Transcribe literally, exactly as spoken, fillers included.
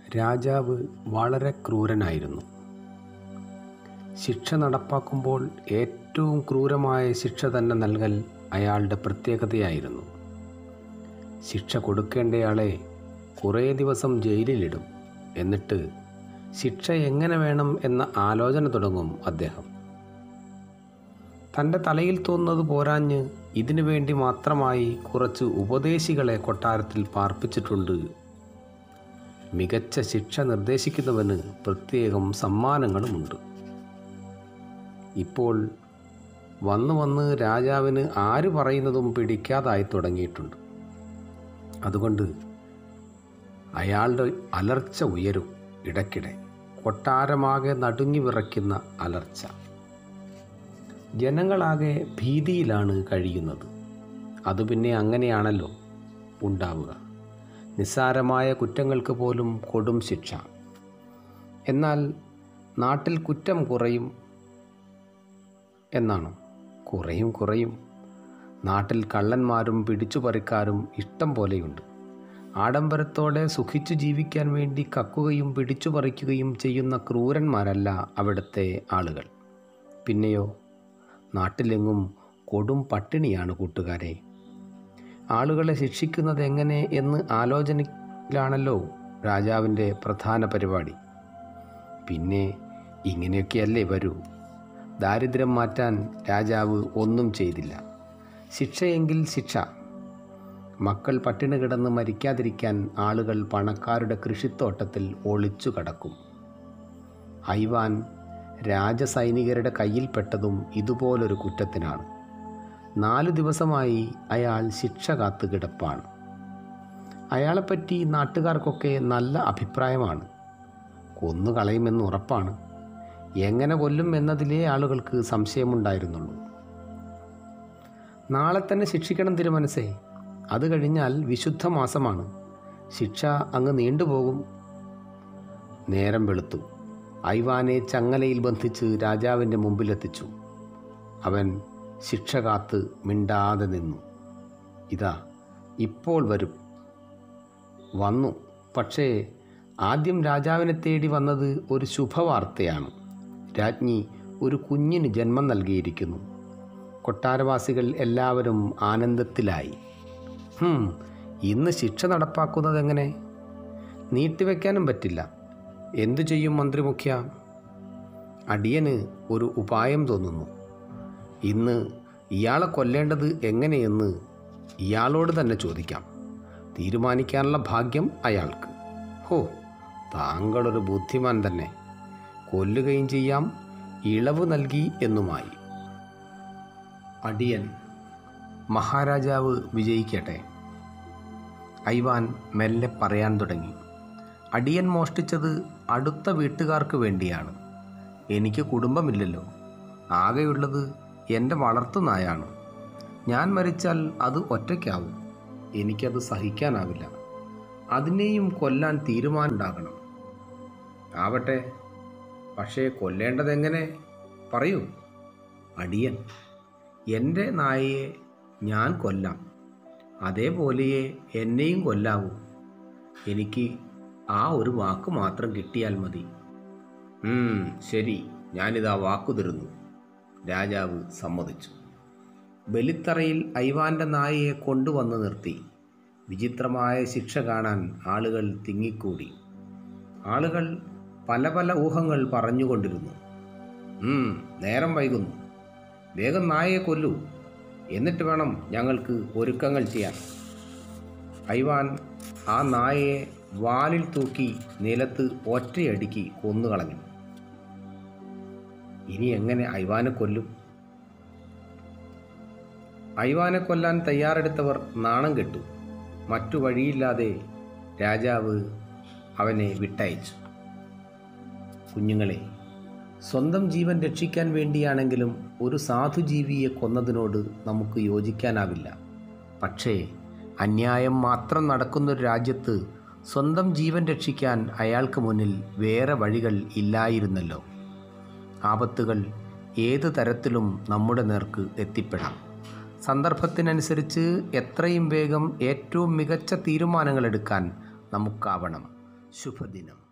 രാജാവ് വളരെ ക്രൂരനായിരുന്നു. ശിക്ഷ നടപ്പാക്കുമ്പോൾ ഏറ്റവും ക്രൂരമായ ശിക്ഷ തന്നെ നൽകൽ അയാളുടെ പ്രത്യേകതയായിരുന്നു. ശിക്ഷ കൊടുക്കേണ്ടയാളെ കുറേ ദിവസം ജയിലിലിടും. എന്നിട്ട് ശിക്ഷ എങ്ങനെ വേണം എന്ന ആലോചന തുടങ്ങും അദ്ദേഹം. തൻ്റെ തലയിൽ തോന്നുന്നത് പോരാഞ്ഞ് ഇതിനു വേണ്ടി മാത്രമായി കുറച്ച് ഉപദേശികളെ കൊട്ടാരത്തിൽ പാർപ്പിച്ചിട്ടുണ്ട്. മികച്ച ശിക്ഷ നിർദ്ദേശിക്കുന്നവന് പ്രത്യേകം സമ്മാനങ്ങളുമുണ്ട്. ഇപ്പോൾ വന്ന് വന്ന് രാജാവിന് ആര് പറയുന്നതും പിടിക്കാതായി തുടങ്ങിയിട്ടുണ്ട്. അതുകൊണ്ട് അയാളുടെ അലർച്ച ഉയരും. ഇടയ്ക്കിടെ കൊട്ടാരമാകെ നടുങ്ങി വിറയ്ക്കുന്ന അലർച്ച. ജനങ്ങളാകെ ഭീതിയിലാണ് കഴിയുന്നത്. അത് പിന്നെ അങ്ങനെയാണല്ലോ ഉണ്ടാവുക. നിസ്സാരമായ കുറ്റങ്ങൾക്ക് പോലും കൊടും ശിക്ഷ. എന്നാൽ നാട്ടിൽ കുറ്റം കുറയും എന്നാണ്. കുറയും കുറയും നാട്ടിൽ കള്ളന്മാരും പിടിച്ചുപറിക്കാരും ഇഷ്ടം പോലെയുണ്ട്. ആഡംബരത്തോടെ സുഖിച്ചു ജീവിക്കാൻ വേണ്ടി കക്കുകയും പിടിച്ചുപറിക്കുകയും ചെയ്യുന്ന ക്രൂരന്മാരല്ല അവിടുത്തെ ആളുകൾ. പിന്നെയോ നാട്ടിലെങ്ങും കൊടും പട്ടിണിയാണ് കൂട്ടുകാരെ. ആളുകളെ ശിക്ഷിക്കുന്നത് എങ്ങനെ എന്ന് ആലോചനയിലാണല്ലോ രാജാവിൻ്റെ പ്രധാന പരിപാടി. പിന്നെ ഇങ്ങനെയൊക്കെയല്ലേ വരൂ. ദാരിദ്ര്യം മാറ്റാൻ രാജാവ് ഒന്നും ചെയ്തില്ല. ശിക്ഷയെങ്കിൽ ശിക്ഷ. മക്കൾ പട്ടിണി കിടന്ന് മരിക്കാതിരിക്കാൻ ആളുകൾ പണക്കാരുടെ കൃഷിത്തോട്ടത്തിൽ ഒളിച്ചു കടക്കും. ഐവാൻ രാജസൈനികരുടെ കയ്യിൽപ്പെട്ടതും ഇതുപോലൊരു കുറ്റത്തിനാണ്. നാലു ദിവസമായി അയാൾ ശിക്ഷ കാത്തു കിടപ്പാണ്. അയാളെപ്പറ്റി നാട്ടുകാർക്കൊക്കെ നല്ല അഭിപ്രായമാണ്. കൊന്നുകളയുമെന്ന് ഉറപ്പാണ്. എങ്ങനെ കൊല്ലും എന്നതിലേ ആളുകൾക്ക് സംശയമുണ്ടായിരുന്നുള്ളൂ. നാളെ തന്നെ ശിക്ഷിക്കണം തിരുമനസ്സേ. അത് കഴിഞ്ഞാൽ വിശുദ്ധ മാസമാണ്. ശിക്ഷ അങ്ങ് നീണ്ടുപോകും. നേരം വെളുത്തു. ഐവാനെ ചങ്ങലയിൽ ബന്ധിച്ച് രാജാവിൻ്റെ മുമ്പിലെത്തിച്ചു. അവൻ ശിക്ഷ കാത്ത് മിണ്ടാതെ നിന്നു. ഇതാ ഇപ്പോൾ വരും. വന്നു. പക്ഷേ ആദ്യം രാജാവിനെ തേടി വന്നത് ഒരു ശുഭവാർത്തയാണ്. രാജ്ഞി ഒരു കുഞ്ഞിന് ജന്മം നൽകിയിരിക്കുന്നു. കൊട്ടാരവാസികൾ എല്ലാവരും ആനന്ദത്തിലായി. ഹും ഇന്ന് ശിക്ഷ നടപ്പാക്കുന്നത് എങ്ങനെ? നീട്ടിവെക്കാനും പറ്റില്ല. എന്തു ചെയ്യും മന്ത്രിമുഖ്യ? അടിയന് ഒരു ഉപായം തോന്നുന്നു. ഇന്ന് ഇയാളെ കൊല്ലേണ്ടത് എങ്ങനെയെന്ന് ഇയാളോട് തന്നെ ചോദിക്കാം. തീരുമാനിക്കാനുള്ള ഭാഗ്യം അയാൾക്ക്. ഹോ, താങ്കളൊരു ബുദ്ധിമാൻ തന്നെ. കൊല്ലുകയും ചെയ്യാം, ഇളവ് നൽകി എന്നുമായി. അടിയൻ. മഹാരാജാവ് വിജയിക്കട്ടെ. ഐവാൻ മെല്ലെ പറയാൻ തുടങ്ങി. അടിയൻ മോഷ്ടിച്ചത് അടുത്ത വീട്ടുകാർക്ക് വേണ്ടിയാണ്. എനിക്ക് കുടുംബമില്ലല്ലോ. ആകെയുള്ളത് എൻ്റെ വളർത്തുനായാണ്. ഞാൻ മരിച്ചാൽ അത് ഒറ്റയ്ക്കാവും. എനിക്കത് സഹിക്കാനാവില്ല. അതിനെയും കൊല്ലാൻ തീരുമാനമുണ്ടാകണം. ആവട്ടെ, പക്ഷേ കൊല്ലേണ്ടതെങ്ങനെ പറയൂ. അടിയൻ. എൻ്റെ നായയെ ഞാൻ കൊല്ലാം. അതേപോലെയേ എന്നെയും കൊല്ലാവൂ. എനിക്ക് ആ ഒരു വാക്ക് മാത്രം കിട്ടിയാൽ മതി. ശരി, ഞാനിതാ വാക്കു തരുന്നു. രാജാവ് സമ്മതിച്ചു. ബലിത്തറയിൽ ഐവാൻ്റെ നായയെ കൊണ്ടുവന്ന് നിർത്തി. വിചിത്രമായ ശിക്ഷ കാണാൻ ആളുകൾ തിങ്ങിക്കൂടി. ആളുകൾ പല പല ഊഹങ്ങൾ പറഞ്ഞുകൊണ്ടിരുന്നു. നേരം വൈകുന്നു. വേഗം നായയെ കൊല്ലൂ. എന്നിട്ട് വേണം ഞങ്ങൾക്ക് ഒരുക്കങ്ങൾ ചെയ്യാൻ. ഐവാൻ ആ നായയെ വാലിൽ തൂക്കി നിലത്ത് ഒറ്റയടിക്ക് കൊന്നുകളഞ്ഞു. ഇനി എങ്ങനെ ഐവാനെ കൊല്ലും? ഐവാനെ കൊല്ലാൻ തയ്യാറെടുത്തവർ നാണം കെട്ടു. മറ്റു വഴിയില്ലാതെ രാജാവ് അവനെ വിട്ടയച്ചു. കുഞ്ഞുങ്ങളെ, സ്വന്തം ജീവൻ രക്ഷിക്കാൻ വേണ്ടിയാണെങ്കിലും ഒരു സാധുജീവിയെ കൊന്നതിനോട് നമുക്ക് യോജിക്കാനാവില്ല. പക്ഷേ അന്യായം മാത്രം നടക്കുന്നൊരു രാജ്യത്ത് സ്വന്തം ജീവൻ രക്ഷിക്കാൻ അയാൾക്ക് മുന്നിൽ വേറെ വഴികൾ ഇല്ലായിരുന്നല്ലോ. ആപത്തുകൾ ഏത് തരത്തിലും നമ്മുടെ നേർക്ക് എത്തിപ്പെടാം. സന്ദർഭത്തിനനുസരിച്ച് എത്രയും വേഗം ഏറ്റവും മികച്ച തീരുമാനങ്ങളെടുക്കാൻ നമുക്കാവണം. ശുഭദിനം.